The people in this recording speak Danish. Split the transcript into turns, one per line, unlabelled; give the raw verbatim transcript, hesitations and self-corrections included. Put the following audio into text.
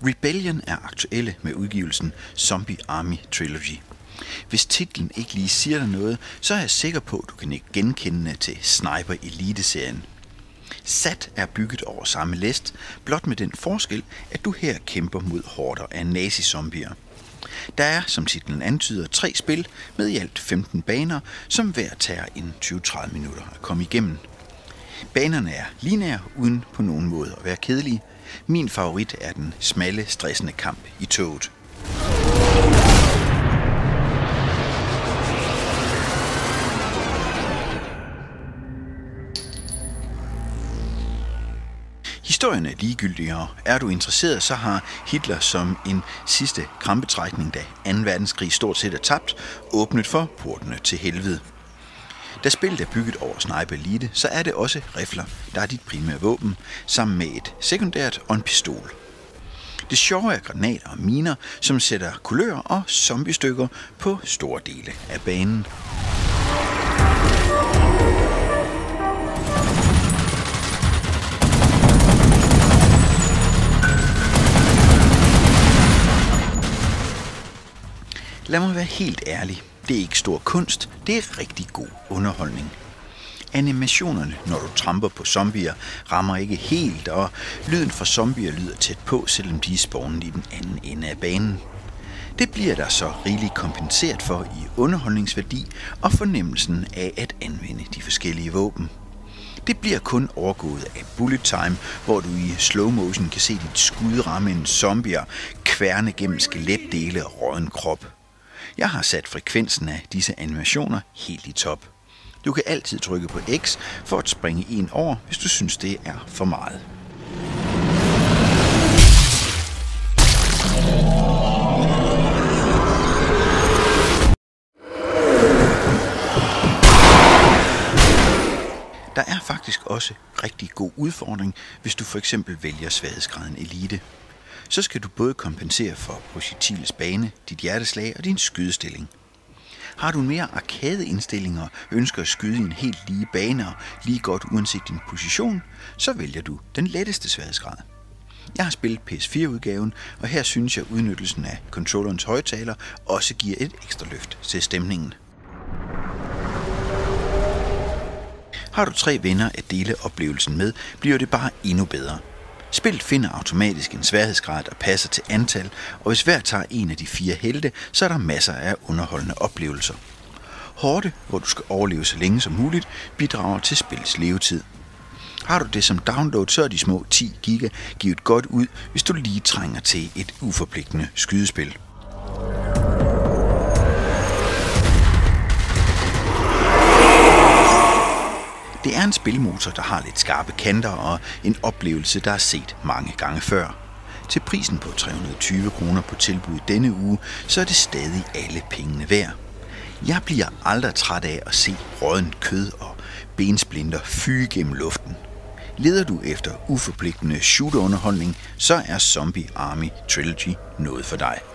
Rebellion er aktuelle med udgivelsen Zombie Army Trilogy. Hvis titlen ikke lige siger dig noget, så er jeg sikker på, at du kan ikke genkende til Sniper Elite-serien. S A T er bygget over samme læst, blot med den forskel, at du her kæmper mod horder af nazi-zombier. Der er, som titlen antyder, tre spil med i alt femten baner, som hver tager en tyve til tredive minutter at komme igennem. Banerne er lineære, uden på nogen måde at være kedelige. Min favorit er den smalle, stressende kamp i toget. Historien er ligegyldigere. Er du interesseret, så har Hitler som en sidste krampetrækning, da anden verdenskrig stort set er tabt, åbnet for portene til helvede. Da spillet er bygget over Sniper Elite, så er det også rifler, der er dit primære våben, sammen med et sekundært og en pistol. Det sjove er granater og miner, som sætter kulør og zombiestykker på store dele af banen. Lad mig være helt ærlig. Det er ikke stor kunst, det er rigtig god underholdning. Animationerne, når du tramper på zombier, rammer ikke helt, og lyden fra zombier lyder tæt på, selvom de er spawnet i den anden ende af banen. Det bliver der så rigeligt kompenseret for i underholdningsværdi og fornemmelsen af at anvende de forskellige våben. Det bliver kun overgået af bullet time, hvor du i slow motion kan se dit skud ramme en zombier, kværne gennem skeletdele og rådden krop. Jeg har sat frekvensen af disse animationer helt i top. Du kan altid trykke på X for at springe en over, hvis du synes det er for meget. Der er faktisk også rigtig god udfordring, hvis du for eksempel vælger sværhedsgraden Elite. Så skal du både kompensere for projektilets bane, dit hjerteslag og din skydestilling. Har du mere arcade-indstillinger og ønsker at skyde i en helt lige bane og lige godt uanset din position, så vælger du den letteste sværhedsgrad. Jeg har spillet P S fire udgaven, og her synes jeg, at udnyttelsen af controllerens højttaler også giver et ekstra løft til stemningen. Har du tre venner at dele oplevelsen med, bliver det bare endnu bedre. Spillet finder automatisk en sværhedsgrad, der passer til antal, og hvis hver tager en af de fire helte, så er der masser af underholdende oplevelser. Horde, hvor du skal overleve så længe som muligt, bidrager til spillets levetid. Har du det som download, så er de små ti giga givet godt ud, hvis du lige trænger til et uforpligtende skydespil. Det er en spilmotor, der har lidt skarpe kanter og en oplevelse, der er set mange gange før. Til prisen på tre hundrede og tyve kroner på tilbud denne uge, så er det stadig alle pengene værd. Jeg bliver aldrig træt af at se rådden kød og bensplinter fyge gennem luften. Leder du efter uforpligtende shooterunderholdning, så er Zombie Army Trilogy noget for dig.